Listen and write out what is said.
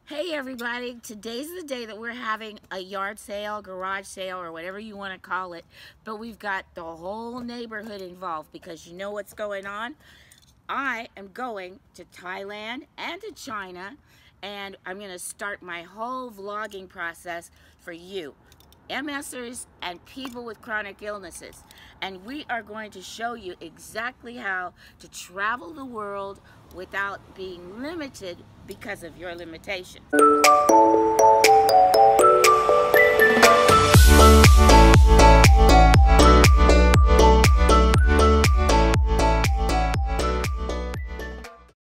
Hey everybody, today's the day that we're having a yard sale, garage sale, or whatever you want to call it, but we've got the whole neighborhood involved because you know what's going on? I am going to Thailand and to China, and I'm going to start my whole vlogging process for you, MSers and people with chronic illnesses. And we are going to show you exactly how to travel the world without being limited because of your limitations.